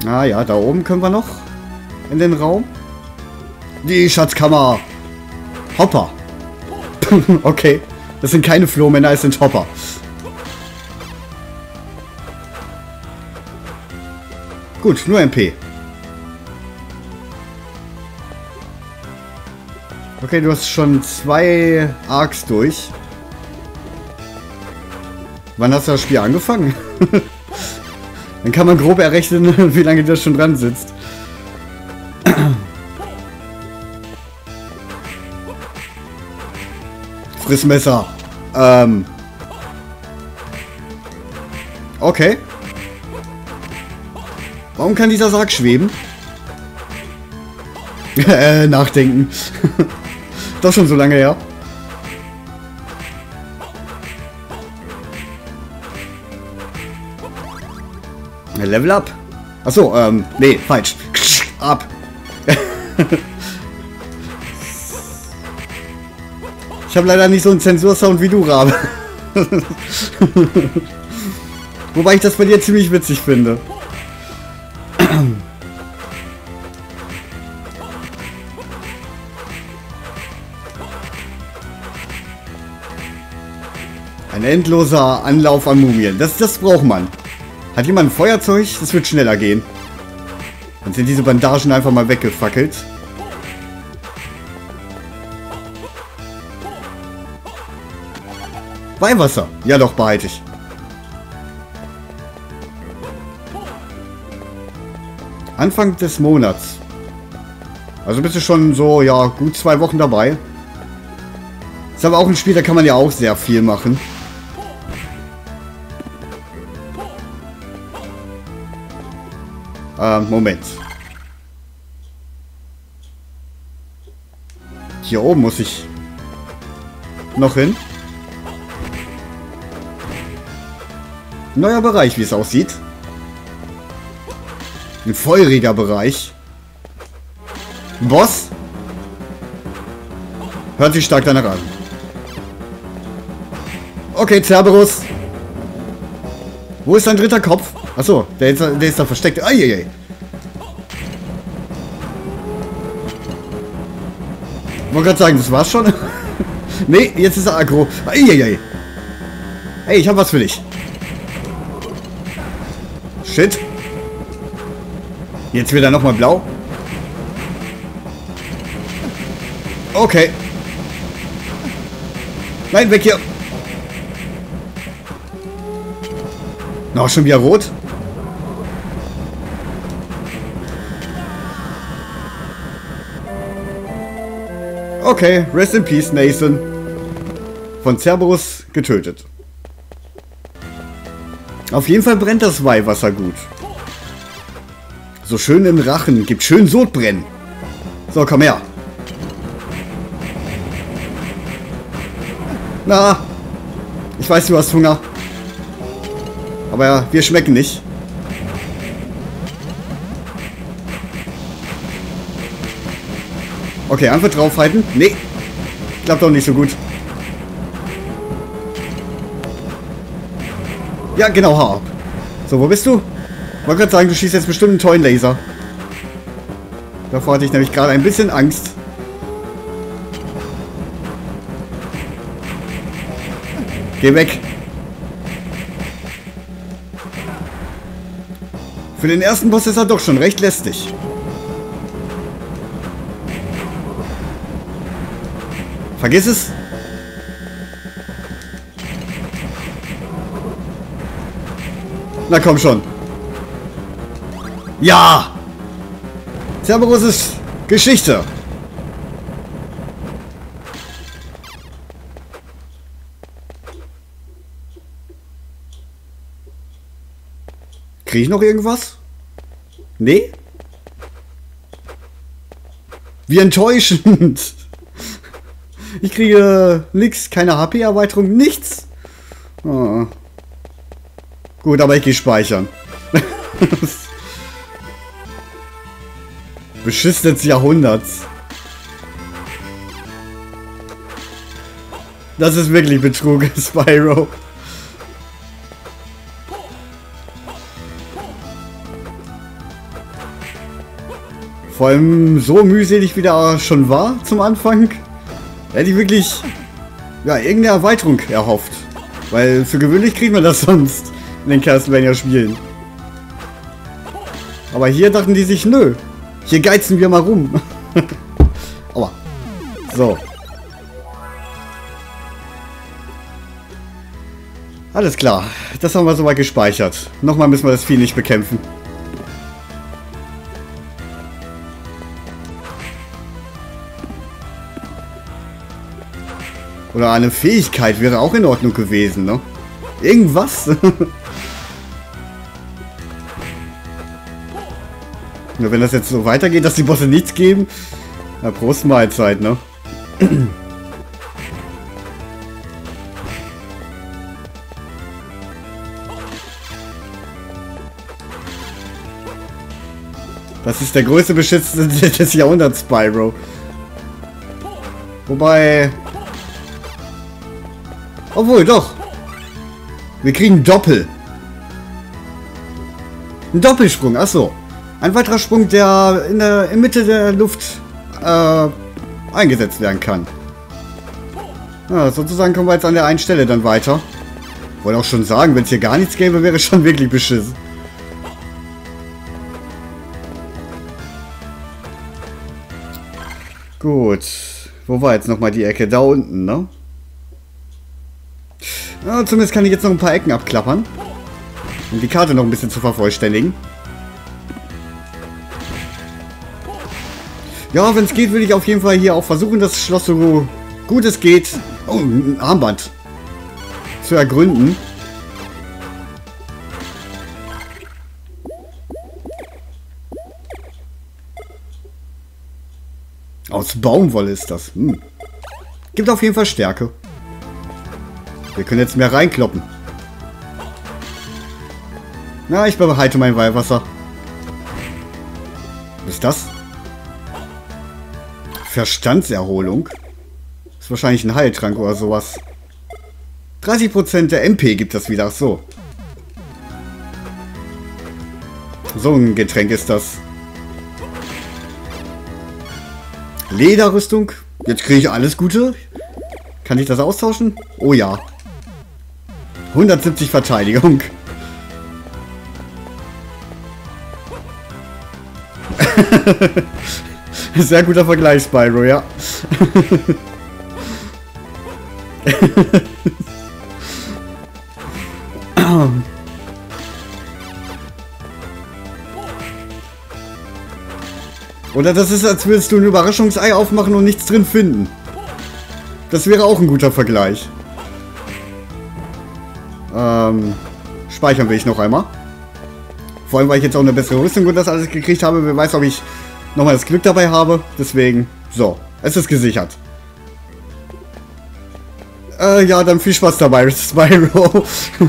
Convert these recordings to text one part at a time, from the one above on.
Ah ja, da oben können wir noch in den Raum. Die Schatzkammer. Hopper. Okay. Das sind keine Flohmänner, es sind Hopper. Gut, nur MP. Okay, du hast schon 2 Arcs durch. Wann hast du das Spiel angefangen? Dann kann man grob errechnen, wie lange das schon dran sitzt. Frissmesser. Okay. Warum kann dieser Sarg schweben? Nachdenken. Doch schon so lange her. Level up. Achso, nee, falsch. Ab. Ich habe leider nicht so einen Zensursound wie du, Rabe. Wobei ich das bei dir ziemlich witzig finde. Ein endloser Anlauf an Mumien. Das braucht man. Hat jemand ein Feuerzeug? Das wird schneller gehen. Dann sind diese Bandagen einfach mal weggefackelt. Weihwasser. Ja doch, behalte ich. Anfang des Monats. Also bist du schon so, ja, gut 2 Wochen dabei. Ist aber auch ein Spiel, da kann man ja auch sehr viel machen. Moment. Hier oben muss ich noch hin. Neuer Bereich, wie es aussieht. Ein feuriger Bereich. Boss. Hört sich stark danach an. Okay, Cerberus. Wo ist dein dritter Kopf? Achso, der ist da versteckt. Eieiei. Ich wollte gerade sagen, das war's schon. Nee, jetzt ist er aggro. Eieiei. Hey, ich hab was für dich. Shit. Jetzt wird er nochmal blau. Okay. Nein, weg hier. Noch schon wieder rot. Okay, rest in peace, Nathan. Von Cerberus getötet. Auf jeden Fall brennt das Weihwasser gut. So schön im Rachen. Gibt schön Sodbrennen. So, komm her. Na, ich weiß, du hast Hunger. Aber ja, wir schmecken nicht. Okay, einfach draufhalten. Nee. Klappt doch nicht so gut. Ja, genau, hau ab. So, wo bist du? Ich wollte gerade sagen, du schießt jetzt bestimmt einen tollen Laser. Davor hatte ich nämlich gerade ein bisschen Angst. Geh weg. Für den ersten Boss ist er doch schon recht lästig. Vergiss es. Na komm schon. Ja! Cerberus ist Geschichte. Kriege ich noch irgendwas? Nee? Wie enttäuschend. Ich kriege nix, keine HP-Erweiterung, nichts. Oh. Gut, aber ich gehe speichern. Beschiss des Jahrhunderts. Das ist wirklich Betrug, Spyro. Vor allem so mühselig, wie der schon war zum Anfang. Hätte ich wirklich ja, irgendeine Erweiterung erhofft. Weil für gewöhnlich kriegt man das sonst in den Castlevania-Spielen. Aber hier dachten die sich, nö, hier geizen wir mal rum. Aua. So. Alles klar, das haben wir soweit gespeichert. Nochmal müssen wir das Vieh nicht bekämpfen. Oder eine Fähigkeit wäre auch in Ordnung gewesen, ne? Irgendwas? Nur wenn das jetzt so weitergeht, dass die Bosse nichts geben. Na, Prost Mahlzeit, ne? Das ist der größte Beschiss des Jahrhunderts, Spyro. Wobei... Obwohl, doch. Wir kriegen Doppel. Ein Doppelsprung, achso. Ein weiterer Sprung, der in der Mitte der Luft eingesetzt werden kann. Ja, sozusagen kommen wir jetzt an der einen Stelle dann weiter. Wollte auch schon sagen, wenn es hier gar nichts gäbe, wäre es schon wirklich beschissen. Gut. Wo war jetzt nochmal die Ecke? Da unten, ne? Ja, zumindest kann ich jetzt noch ein paar Ecken abklappern. Um die Karte noch ein bisschen zu vervollständigen. Ja, wenn es geht, will ich auf jeden Fall hier auch versuchen, das Schloss so gut es geht... Oh, ein Armband. Zu ergründen. Aus Baumwolle ist das. Gibt auf jeden Fall Stärke. Wir können jetzt mehr reinkloppen. Na, ich behalte mein Weihwasser. Was ist das? Verstandserholung? Ist wahrscheinlich ein Heiltrank oder sowas. 30% der MP gibt das wieder. Ach so. So ein Getränk ist das. Lederrüstung. Jetzt kriege ich alles Gute. Kann ich das austauschen? Oh ja. 170 Verteidigung. Sehr guter Vergleich, Spyro, ja. Oder das ist, als würdest du ein Überraschungsei aufmachen und nichts drin finden. Das wäre auch ein guter Vergleich. Speichern will ich noch einmal. Vor allem, weil ich jetzt auch eine bessere Rüstung und das alles gekriegt habe. Wer weiß, ob ich nochmal das Glück dabei habe. Deswegen, so, es ist gesichert. Ja, dann viel Spaß dabei, Spyro.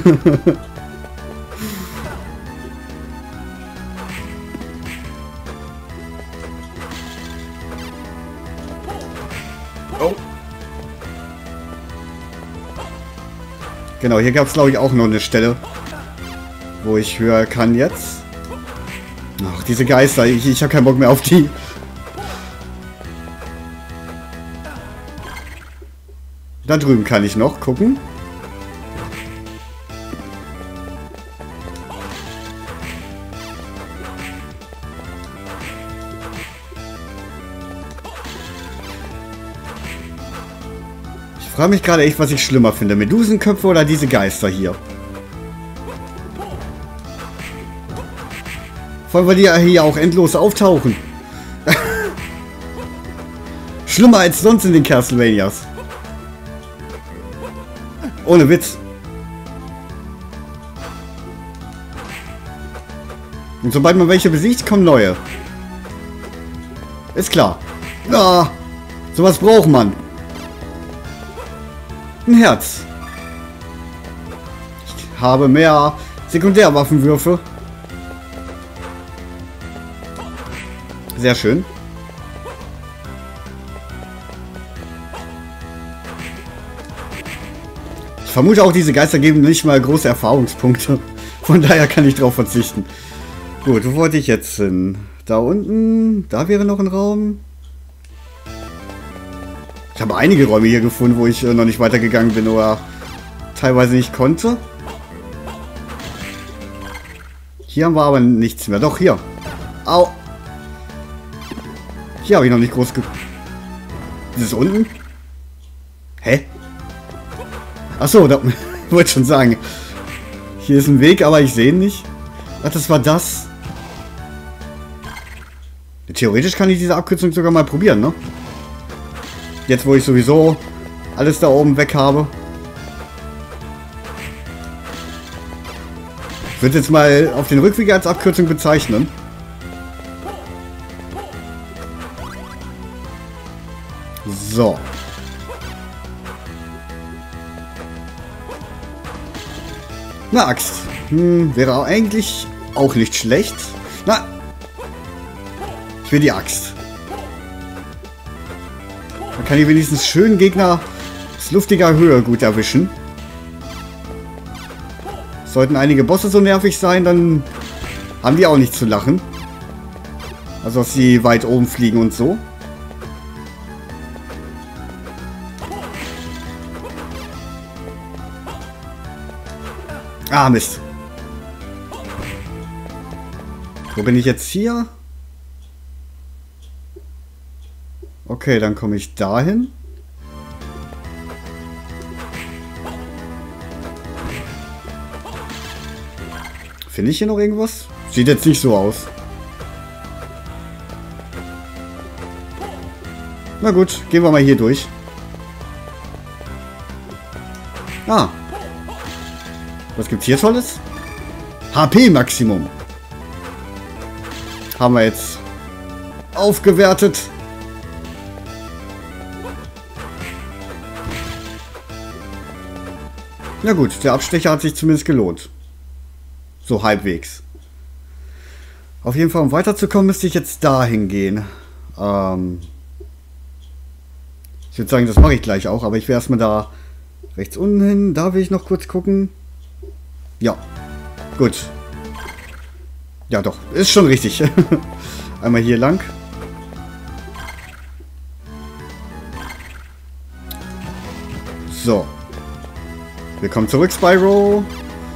Oh. Genau, hier gab es, glaube ich, auch noch eine Stelle, wo ich höher kann jetzt. Ach, diese Geister, ich habe keinen Bock mehr auf die. Da drüben kann ich noch gucken. Ich frage mich gerade echt, was ich schlimmer finde. Medusenköpfe oder diese Geister hier. Vor allem, weil die ja hier auch endlos auftauchen. Schlimmer als sonst in den Castlevanias. Ohne Witz. Und sobald man welche besiegt, kommen neue. Ist klar. Ah, sowas braucht man. Ein Herz. Ich habe mehr Sekundärwaffenwürfe. Sehr schön. Ich vermute auch, diese Geister geben nicht mal große Erfahrungspunkte. Von daher kann ich drauf verzichten. Gut, wo wollte ich jetzt hin? Da unten, da wäre noch ein Raum. Ich habe einige Räume hier gefunden, wo ich noch nicht weitergegangen bin oder teilweise nicht konnte. Hier haben wir aber nichts mehr. Doch, hier. Au. Hier habe ich noch nicht groß ge... Ist es unten? Hä? Achso, da wollte schon sagen. Hier ist ein Weg, aber ich sehe ihn nicht. Ach, das war das. Theoretisch kann ich diese Abkürzung sogar mal probieren, ne? Jetzt, wo ich sowieso alles da oben weg habe. Ich würde jetzt mal auf den Rückweg als Abkürzung bezeichnen. So. Eine Axt. Wäre eigentlich auch nicht schlecht. Na. Ich will die Axt. Man kann hier wenigstens schön Gegner aus luftiger Höhe gut erwischen. Sollten einige Bosse so nervig sein, dann haben die auch nicht zu lachen. Also, dass sie weit oben fliegen und so. Ah, Mist. Wo bin ich jetzt hier? Okay, dann komme ich dahin. Finde ich hier noch irgendwas? Sieht jetzt nicht so aus. Na gut, gehen wir mal hier durch. Ah. Was gibt's hier Tolles? HP-Maximum. Haben wir jetzt aufgewertet. Na gut, der Abstecher hat sich zumindest gelohnt. So halbwegs. Auf jeden Fall, um weiterzukommen, müsste ich jetzt dahin gehen. Ich würde sagen, das mache ich gleich auch, aber ich will erstmal da rechts unten hin. Da will ich noch kurz gucken. Ja, gut. Ja doch, ist schon richtig. Einmal hier lang. So. Willkommen zurück, Spyro.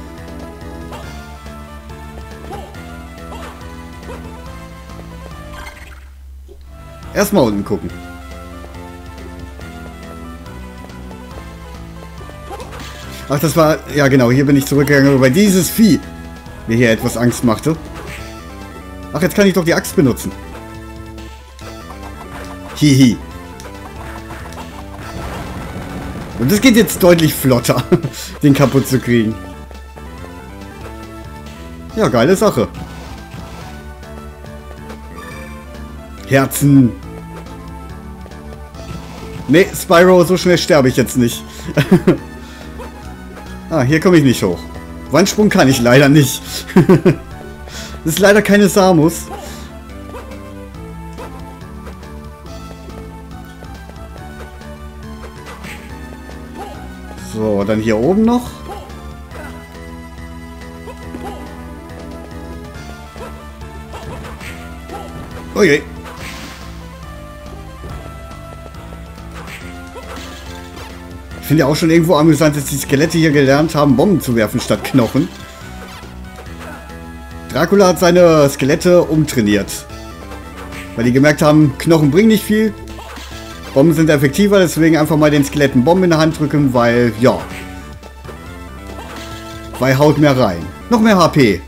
Erstmal unten gucken. Ach, das war... Ja, genau. Hier bin ich zurückgegangen, weil dieses Vieh mir hier etwas Angst machte. Ach, jetzt kann ich doch die Axt benutzen. Hihi. Und das geht jetzt deutlich flotter, den kaputt zu kriegen. Ja, geile Sache. Herzen. Nee, Spyro, so schnell sterbe ich jetzt nicht. Ah, hier komme ich nicht hoch. Wandsprung kann ich leider nicht. Das ist leider keine Samus. So, dann hier oben noch. Okay. Ich finde ja auch schon irgendwo amüsant, dass die Skelette hier gelernt haben, Bomben zu werfen statt Knochen. Dracula hat seine Skelette umtrainiert. Weil die gemerkt haben, Knochen bringen nicht viel. Bomben sind effektiver, deswegen einfach mal den Skeletten Bomben in der Hand drücken, weil, ja. Weil haut mehr rein. Noch mehr HP.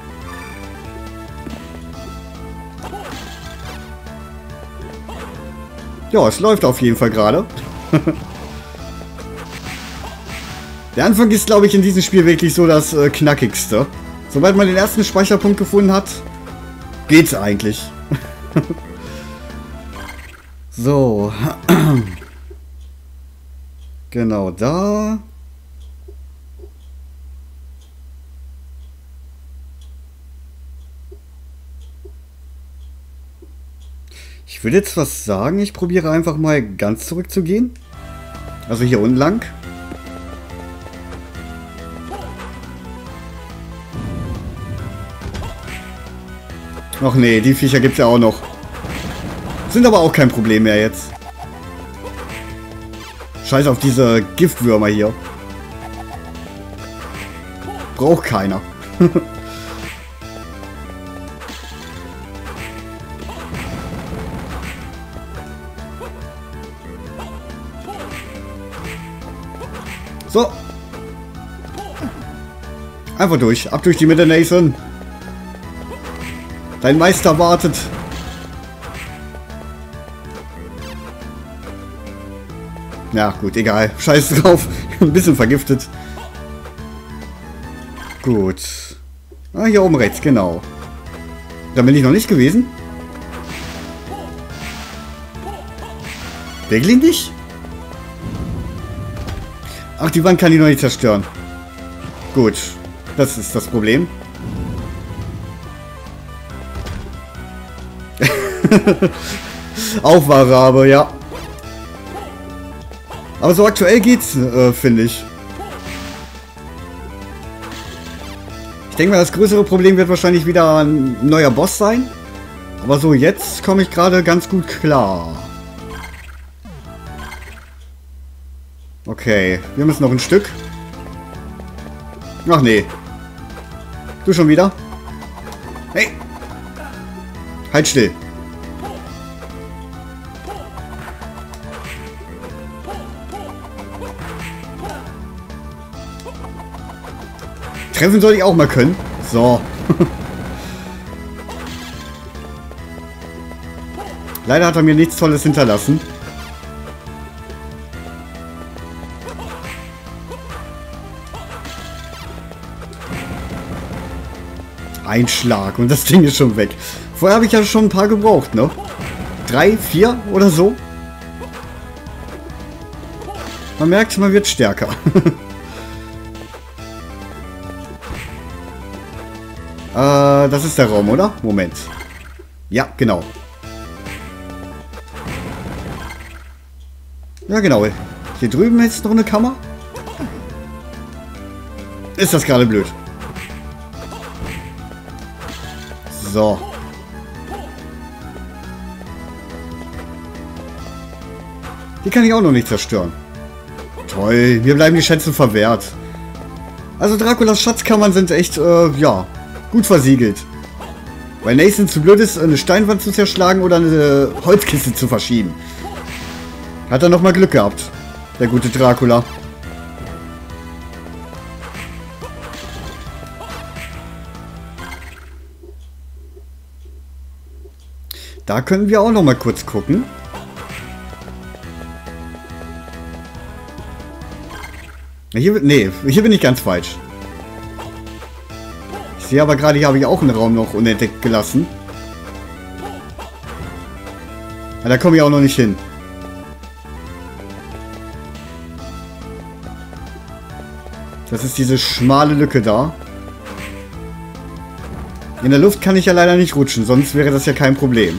Ja, es läuft auf jeden Fall gerade. Der Anfang ist, glaube ich, in diesem Spiel wirklich so das knackigste. Sobald man den ersten Speicherpunkt gefunden hat, geht's eigentlich. So. Genau da. Ich würde jetzt was sagen. Ich probiere einfach mal ganz zurückzugehen. Also hier unten lang. Ach nee, die Viecher gibt's ja auch noch. Sind aber auch kein Problem mehr jetzt. Scheiß auf diese Giftwürmer hier. Braucht keiner. So. Einfach durch. Ab durch die Mitte, Nathan. Dein Meister wartet. Ja, gut, egal. Scheiß drauf. Ein bisschen vergiftet. Gut. Ah, hier oben rechts, genau. Da bin ich noch nicht gewesen. Wirklich nicht? Ach, die Wand kann ich noch nicht zerstören. Gut. Das ist das Problem. Auch Wahrabe, ja. Aber so aktuell geht's, finde ich. Ich denke mal, das größere Problem wird wahrscheinlich wieder ein neuer Boss sein. Aber so jetzt komme ich gerade ganz gut klar. Okay, wir müssen noch ein Stück. Ach nee. Du schon wieder? Hey! Halt still. Treffen soll ich auch mal können. So. Leider hat er mir nichts Tolles hinterlassen. Ein Schlag und das Ding ist schon weg. Vorher habe ich ja schon ein paar gebraucht, ne? 3, 4 oder so. Man merkt, man wird stärker. Das ist der Raum, oder? Moment. Ja, genau. Ja, genau. Hier drüben ist noch eine Kammer. Ist das gerade blöd. So. Die kann ich auch noch nicht zerstören. Toll, mir bleiben die Schätze verwehrt. Also Draculas Schatzkammern sind echt, ja, gut versiegelt. Weil Nathan zu blöd ist, eine Steinwand zu zerschlagen oder eine Holzkiste zu verschieben. Hat er nochmal Glück gehabt, der gute Dracula. Da können wir auch noch mal kurz gucken. Hier, nee, hier bin ich ganz falsch. Ich sehe aber gerade, hier habe ich auch einen Raum noch unentdeckt gelassen. Ja, da komme ich auch noch nicht hin. Das ist diese schmale Lücke da. In der Luft kann ich ja leider nicht rutschen, sonst wäre das ja kein Problem.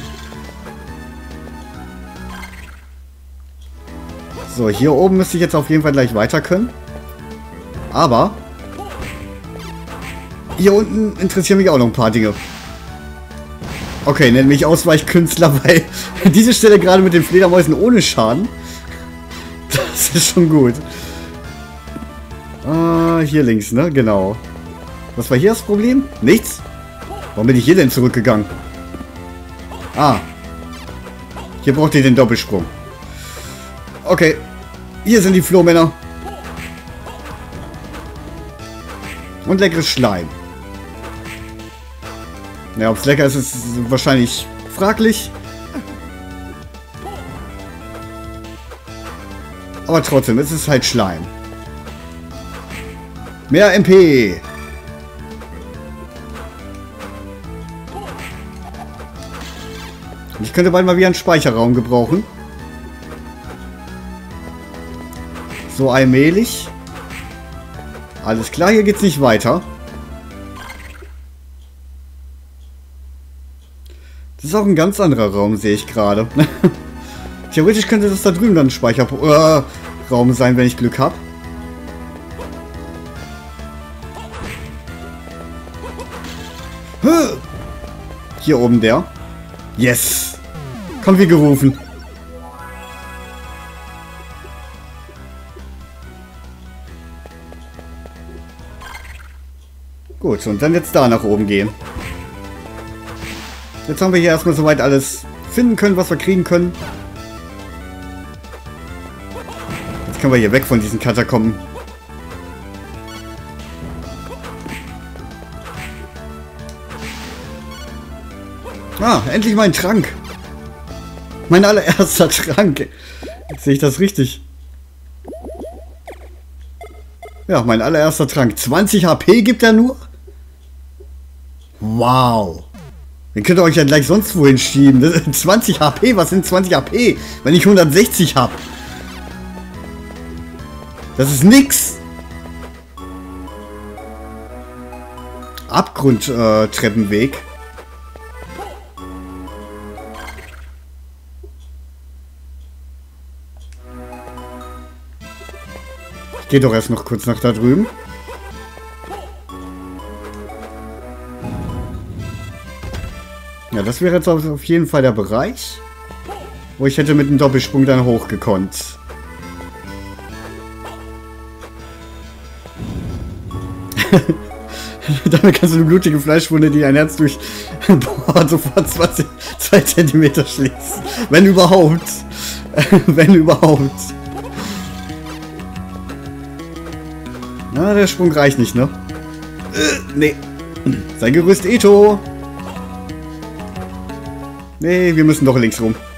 So, hier oben müsste ich jetzt auf jeden Fall gleich weiter können. Aber hier unten interessieren mich auch noch ein paar Dinge. Okay, nenn mich Ausweichkünstler, weil diese Stelle gerade mit den Fledermäusen ohne Schaden. Das ist schon gut. Hier links, ne? Genau. Was war hier das Problem? Nichts? Warum bin ich hier denn zurückgegangen? Ah. Hier braucht ihr den Doppelsprung. Okay. Hier sind die Flohmänner. Und leckeres Schleim. Ja, ob es lecker ist, ist wahrscheinlich fraglich. Aber trotzdem, es ist halt Schleim. Mehr MP. Ich könnte bald mal wieder einen Speicherraum gebrauchen. So allmählich. Alles klar, hier geht's nicht weiter. Das ist auch ein ganz anderer Raum, sehe ich gerade. Theoretisch könnte das da drüben dann ein Speicherraum sein, wenn ich Glück habe. Hier oben der. Yes! Kommt wie gerufen. Gut, und dann jetzt da nach oben gehen. Jetzt haben wir hier erstmal soweit alles finden können, was wir kriegen können. Jetzt können wir hier weg von diesen Katakomben. Ah, endlich mein Trank. Mein allererster Trank. Jetzt sehe ich das richtig. Ja, mein allererster Trank. 20 HP gibt er nur? Wow. Den könnt ihr euch ja gleich sonst wohin schieben. Das sind 20 HP, was sind 20 HP? Wenn ich 160 habe. Das ist nix. Abgrundtreppenweg. Ich gehe doch erst noch kurz nach da drüben. Ja, das wäre jetzt auf jeden Fall der Bereich, wo ich hätte mit einem Doppelsprung dann hochgekonnt. Damit kannst du eine blutige Fleischwunde, die ein Herz durch sofort 2 Zentimeter schließen. Wenn überhaupt. Wenn überhaupt. Na, der Sprung reicht nicht, ne? Nee. Sei gerüstet, Eto. Nee, wir müssen doch links rum.